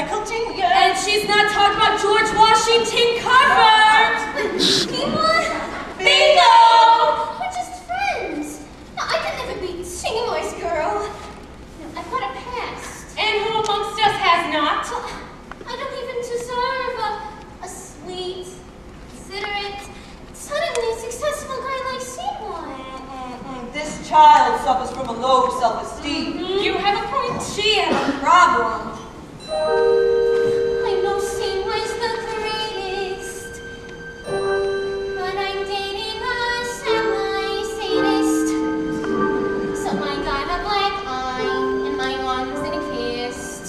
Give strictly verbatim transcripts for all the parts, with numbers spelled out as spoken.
Shackleton, yeah. And she's not talking about George Washington Carver. Anyone? Bingo! We're just friends. No, I could never be Seymour's girl. No, I've got a past. And who amongst us has not? I don't even deserve a, a sweet, considerate, suddenly successful guy like Seymour. Mm-mm-mm. This child suffers from a low self-esteem. Mm-hmm. You have a point. She has a Problem. I know Seymour's the greatest, but I'm dating a semi-sadist. So I got a black eye and my arms in a kissed.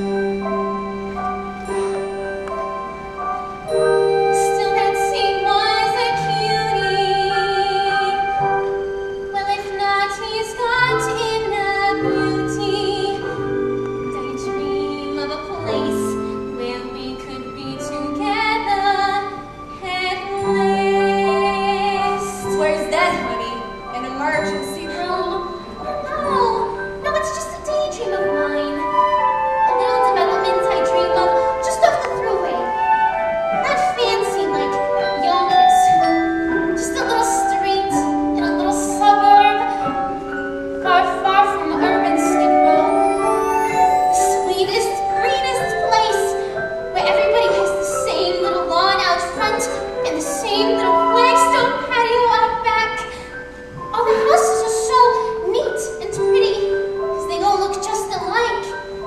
Still that Seymour's a cutie. Well, if not, he's got inner beauty. And I dream of a place where we could be together, headless. Where's that, honey? An emergency room? No, no, it's just a daydream of mine. A little development I dream of just off the thruway. Not fancy like Yonkers. Just a little street in a little suburb, far, far from urban skid row. The sweetest, greenest place where everybody has the same little lawn out front and the same little flagstone patio out back. All the houses are so neat and pretty because they all look just alike.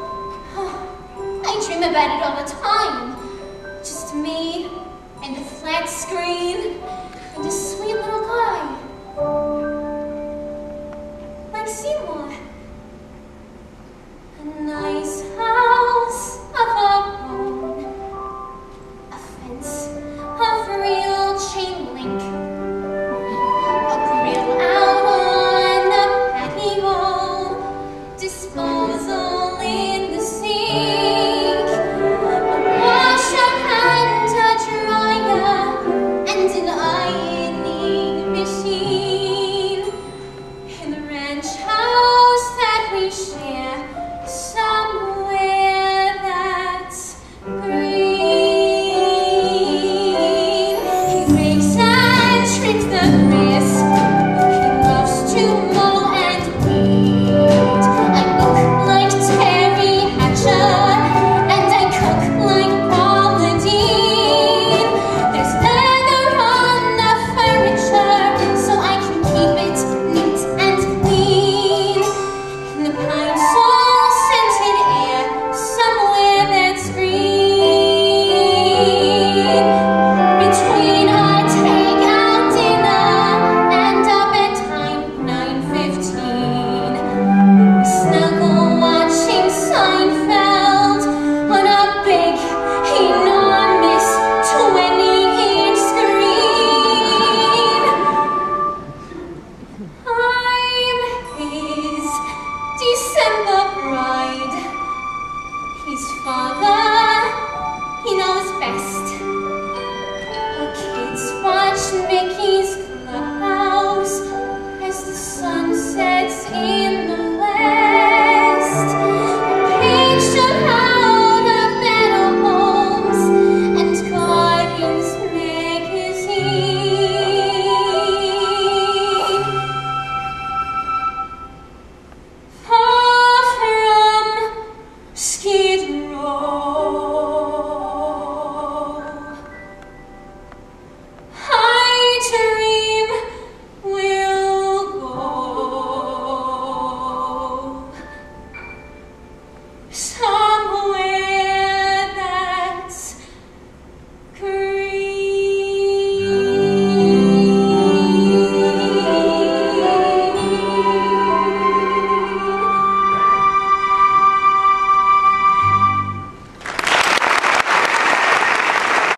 I dream about it all the time. Just me and the flat screen and a sweet little guy. Like Seymour. A nice house of our own. A fence of real chain link. A grill out on the patio. Disposal in the sink. A washer and a dryer. And an ironing machine. In the ranch house that we share. Somewhere that's green. He rakes and trims the grass. He loves to mow and weed. I look like Terry Hatcher, and I cook like Paula Dean. There's leather on the furniture, so I can keep it neat and clean. In the pine sol scented air, somewhere that's green. Between our takeout dinner and our bedtime, nine fifteen, we snuggle watching Seinfeld on a big, enormous twenty-inch screen. I'm his December bride. He's father, he knows best.